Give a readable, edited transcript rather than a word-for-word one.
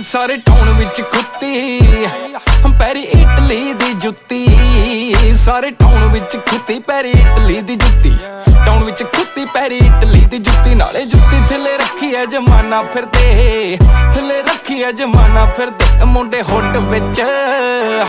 सारे टाउन विच खुत्ती पैरी इटली दी जुत्ती, सारे टाउन विच खुत्ती पैरी इटली दी जुत्ती, टाउन विच खुत्ती पैरी इटली दी जुत्ती, नाले जुत्ती थले रखी है जमाना फिरदे, थले रखी है जमाना फिरदे मुंडे हुड विच